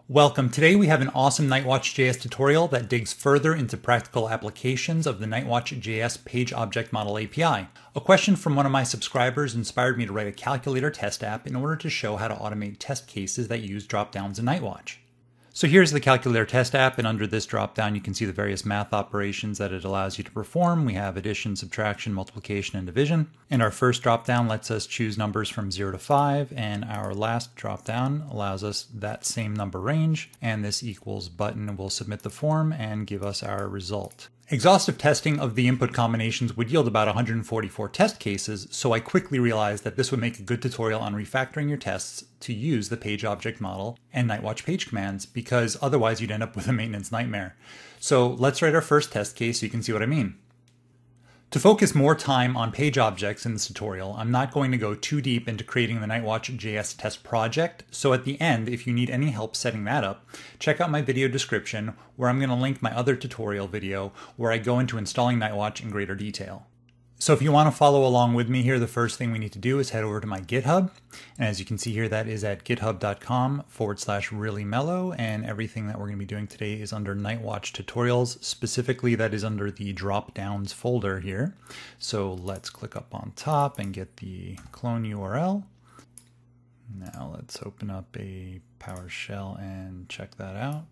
Welcome. Today we have an awesome NightwatchJS tutorial that digs further into practical applications of the NightwatchJS Page Object Model API. A question from one of my subscribers inspired me to write a calculator test app in order to show how to automate test cases that use dropdowns in Nightwatch. So here's the calculator test app, and under this dropdown you can see the various math operations that it allows you to perform. We have addition, subtraction, multiplication, and division. And our first dropdown lets us choose numbers from 0 to 5, and our last dropdown allows us that same number range, and this equals button will submit the form and give us our result. Exhaustive testing of the input combinations would yield about 144 test cases, so I quickly realized that this would make a good tutorial on refactoring your tests to use the page object model and Nightwatch page commands, because otherwise you'd end up with a maintenance nightmare. So let's write our first test case so you can see what I mean. To focus more time on page objects in this tutorial, I'm not going to go too deep into creating the NightwatchJS test project, so at the end, if you need any help setting that up, check out my video description where I'm going to link my other tutorial video where I go into installing Nightwatch in greater detail. So if you want to follow along with me here, the first thing we need to do is head over to my GitHub. And as you can see here, that is at github.com/reallymellow. And everything that we're going to be doing today is under Nightwatch tutorials. Specifically, that is under the dropdowns folder here. So let's click up on top and get the clone URL. Now let's open up a PowerShell and check that out.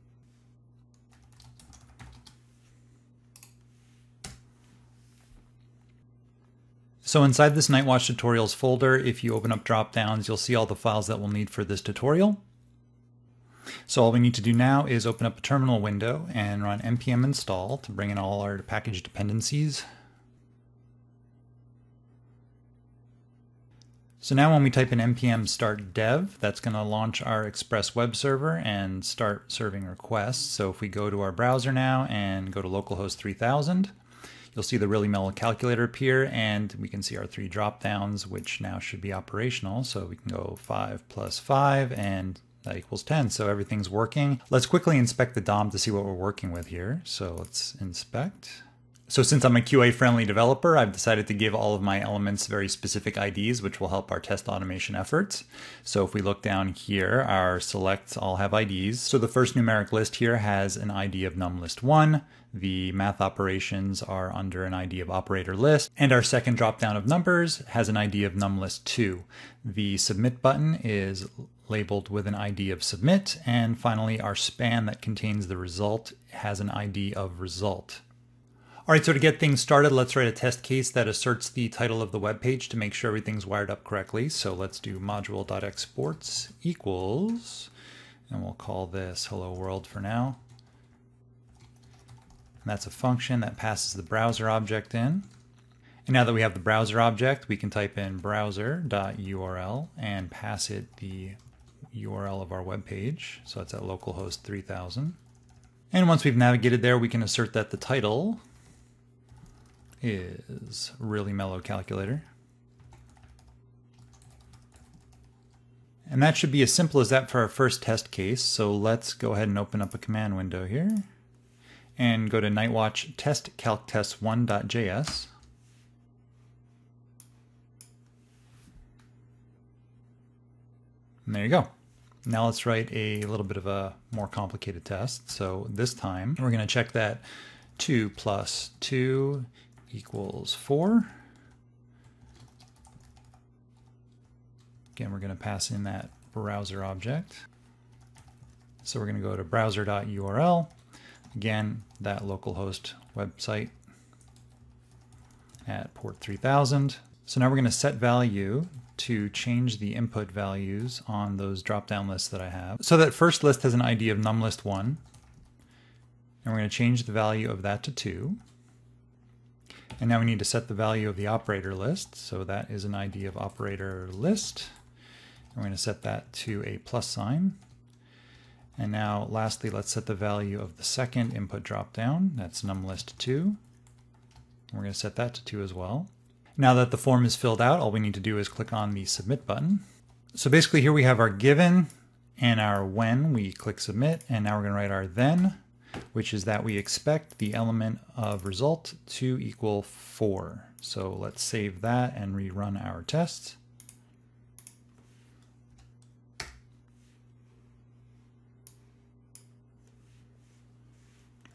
So inside this Nightwatch tutorials folder, if you open up dropdowns, you'll see all the files that we'll need for this tutorial. So all we need to do now is open up a terminal window and run npm install to bring in all our package dependencies. So now when we type in npm start dev, that's going to launch our Express web server and start serving requests. So if we go to our browser now and go to localhost 3000, you'll see the Really Mellow calculator appear, and we can see our 3 dropdowns, which now should be operational. So we can go 5 plus 5, and that equals 10. So everything's working. Let's quickly inspect the DOM to see what we're working with here. So let's inspect. So since I'm a QA-friendly developer, I've decided to give all of my elements very specific IDs, which will help our test automation efforts. So if we look down here, our selects all have IDs. So the first numeric list here has an ID of numList1. The math operations are under an ID of operator list. And our second dropdown of numbers has an ID of numList2. The submit button is labeled with an ID of submit. And finally, our span that contains the result has an ID of result. All right, so to get things started, let's write a test case that asserts the title of the web page to make sure everything's wired up correctly. So let's do module.exports equals, and we'll call this hello world for now. And that's a function that passes the browser object in. And now that we have the browser object, we can type in browser.url and pass it the URL of our web page. So it's at localhost 3000. And once we've navigated there, we can assert that the title is Really Mellow Calculator. And that should be as simple as that for our first test case. So let's go ahead and open up a command window here and go to Nightwatch test calctest1.js. And there you go. Now let's write a little bit of a more complicated test. So this time we're going to check that 2 plus 2 equals 4. Again, we're going to pass in that browser object. So we're going to go to browser.url. Again, that localhost website at port 3000. So now we're going to set value to change the input values on those drop-down lists that I have. So that first list has an ID of numList1. And we're going to change the value of that to 2. And now we need to set the value of the operator list. So that is an ID of operator list. And we're going to set that to a plus sign. And now lastly, let's set the value of the second input dropdown. That's numList2. We're going to set that to 2 as well. Now that the form is filled out, all we need to do is click on the submit button. So basically here we have our given and our when. We click submit, and now we're going to write our then, which is that we expect the element of result to equal 4. So let's save that and rerun our test.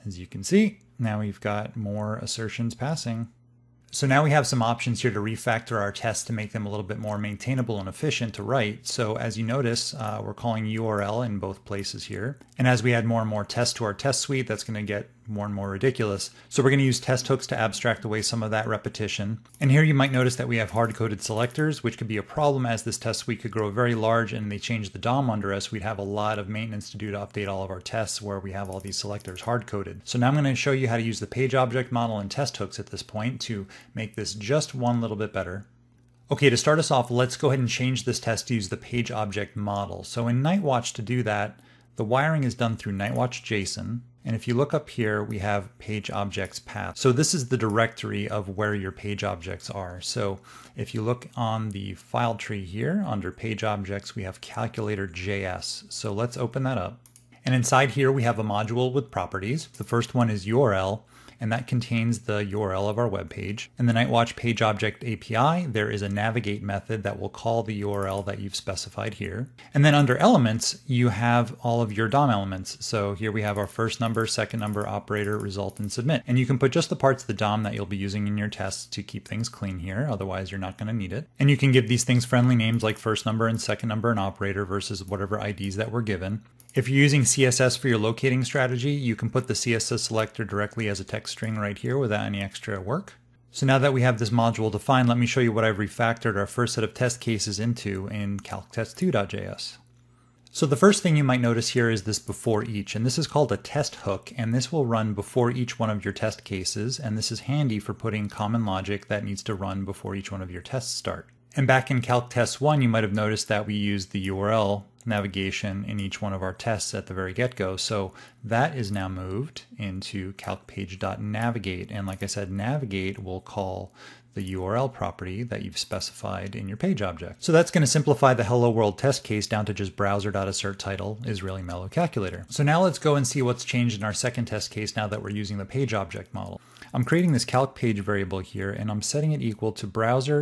As you can see, now we've got more assertions passing. So now we have some options here to refactor our tests to make them a little bit more maintainable and efficient to write. So as you notice, we're calling URL in both places here. And as we add more and more tests to our test suite, that's going to get more and more ridiculous. So we're going to use test hooks to abstract away some of that repetition. And here you might notice that we have hard-coded selectors, which could be a problem as this test suite could grow very large and they change the DOM under us. We'd have a lot of maintenance to do to update all of our tests where we have all these selectors hard-coded. So now I'm going to show you how to use the page object model and test hooks at this point to make this just one little bit better. Okay, to start us off, let's go ahead and change this test to use the page object model. So in Nightwatch, to do that, the wiring is done through NightwatchJS. And if you look up here, we have page objects path. So this is the directory of where your page objects are. So if you look on the file tree here under page objects, we have calculator.js. So let's open that up. And inside here, we have a module with properties. The first one is URL, and that contains the URL of our web page. In the Nightwatch page object API, there is a navigate method that will call the URL that you've specified here. And then under elements, you have all of your DOM elements. So here we have our first number, second number, operator, result, and submit. And you can put just the parts of the DOM that you'll be using in your tests to keep things clean here. Otherwise, you're not going to need it. And you can give these things friendly names like first number and second number and operator versus whatever IDs that were given. If you're using CSS for your locating strategy, you can put the CSS selector directly as a text string right here without any extra work. So now that we have this module defined, let me show you what I've refactored our first set of test cases into in calctest2.js. So the first thing you might notice here is this before each, and this is called a test hook, and this will run before each one of your test cases, and this is handy for putting common logic that needs to run before each one of your tests start. And back in calctest1, you might have noticed that we used the URL navigation in each one of our tests at the very get-go. So that is now moved into calcpage.navigate. And like I said, navigate will call the URL property that you've specified in your page object. So that's going to simplify the hello world test case down to just browser.assertTitle is really mellow calculator. So now let's go and see what's changed in our second test case now that we're using the page object model. I'm creating this calc page variable here and I'm setting it equal to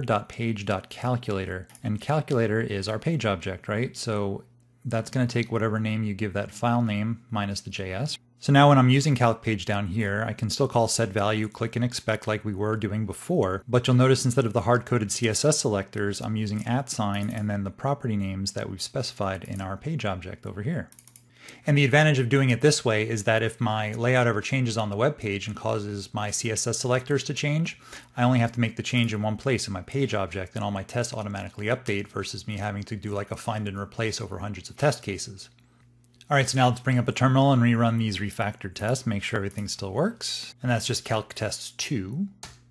browser.page.calculator, and calculator is our page object, right? So that's going to take whatever name you give that file name minus the JS. So now when I'm using calc page down here, I can still call set value, click and expect like we were doing before, but you'll notice instead of the hard-coded CSS selectors, I'm using @ and then the property names that we've specified in our page object over here. And the advantage of doing it this way is that if my layout ever changes on the web page and causes my CSS selectors to change, I only have to make the change in one place in my page object and all my tests automatically update versus me having to do like a find and replace over hundreds of test cases. All right, so now let's bring up a terminal and rerun these refactored tests, make sure everything still works. And that's just calctest2.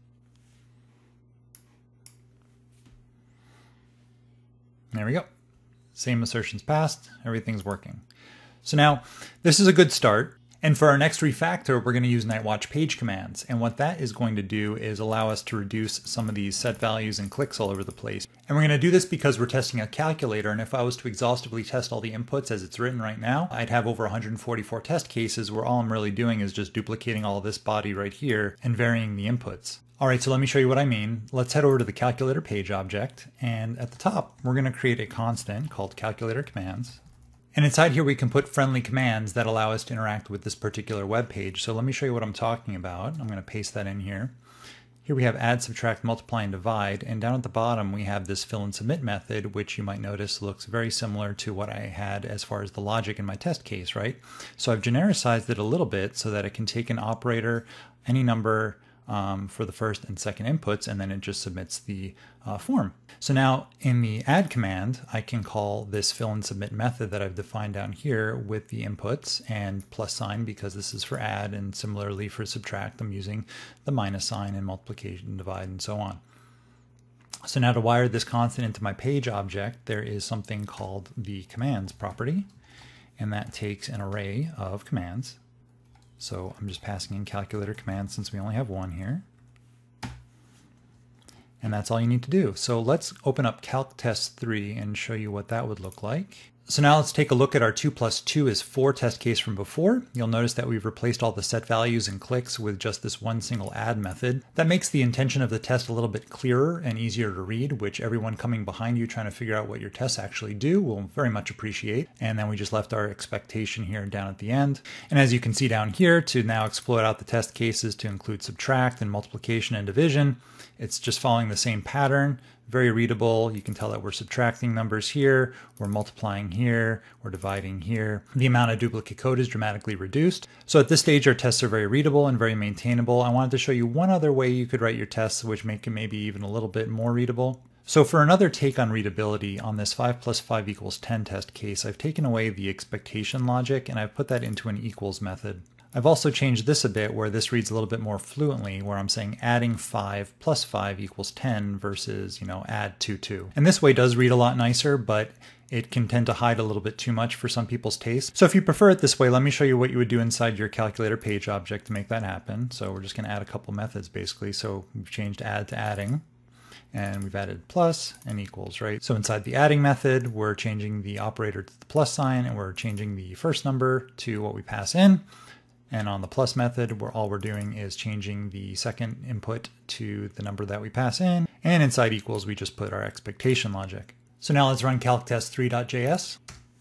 There we go. Same assertions passed, everything's working. So now this is a good start. And for our next refactor, we're going to use Nightwatch page commands. And what that is going to do is allow us to reduce some of these set values and clicks all over the place. And we're going to do this because we're testing a calculator. And if I was to exhaustively test all the inputs as it's written right now, I'd have over 144 test cases where all I'm really doing is just duplicating all this body right here and varying the inputs. All right, so let me show you what I mean. Let's head over to the calculator page object. And at the top, we're going to create a constant called calculator commands. And inside here, we can put friendly commands that allow us to interact with this particular web page. So let me show you what I'm talking about. I'm going to paste that in here. Here we have add, subtract, multiply, and divide. And down at the bottom, we have this fill and submit method, which you might notice looks very similar to what I had as far as the logic in my test case, right? So I've genericized it a little bit so that it can take an operator, any number, for the first and second inputs, and then it just submits the form. So now in the add command, I can call this fill and submit method that I've defined down here with the inputs and plus sign because this is for add, and similarly for subtract, I'm using the minus sign, and multiplication, divide, and so on. So now to wire this constant into my page object, there is something called the commands property, and that takes an array of commands. So I'm just passing in calculator commands since we only have one here. And that's all you need to do. So let's open up calctest3 and show you what that would look like. So now let's take a look at our 2 + 2 is 4 test case from before. You'll notice that we've replaced all the set values and clicks with just this one single add method. That makes the intention of the test a little bit clearer and easier to read, which everyone coming behind you trying to figure out what your tests actually do will very much appreciate. And then we just left our expectation here down at the end. And as you can see down here, to now exploit out the test cases to include subtract and multiplication and division, it's just following the same pattern. Very readable. You can tell that we're subtracting numbers here, we're multiplying here, we're dividing here. The amount of duplicate code is dramatically reduced. So at this stage, our tests are very readable and very maintainable. I wanted to show you one other way you could write your tests, which make it maybe even a little bit more readable. So for another take on readability on this 5 + 5 = 10 test case, I've taken away the expectation logic and I've put that into an equals method. I've also changed this a bit where this reads a little bit more fluently, where I'm saying adding 5 + 5 = 10 versus, add 2, 2. And this way does read a lot nicer, but it can tend to hide a little bit too much for some people's taste. So if you prefer it this way, let me show you what you would do inside your calculator page object to make that happen. So we're just going to add a couple methods basically. So we've changed add to adding. And we've added plus and equals, right? So inside the adding method, we're changing the operator to the plus sign, and we're changing the first number to what we pass in. And on the plus method, all we're doing is changing the second input to the number that we pass in. And inside equals, we just put our expectation logic. So now let's run calctest3.js.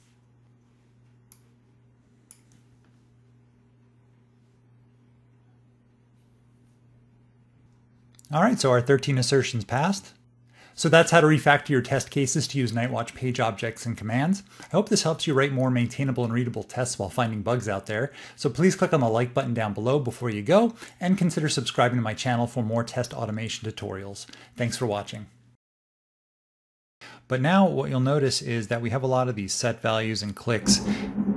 All right, so our 13 assertions passed. So that's how to refactor your test cases to use Nightwatch page objects and commands. I hope this helps you write more maintainable and readable tests while finding bugs out there. So please click on the like button down below before you go, and consider subscribing to my channel for more test automation tutorials. Thanks for watching. But now what you'll notice is that we have a lot of these set values and clicks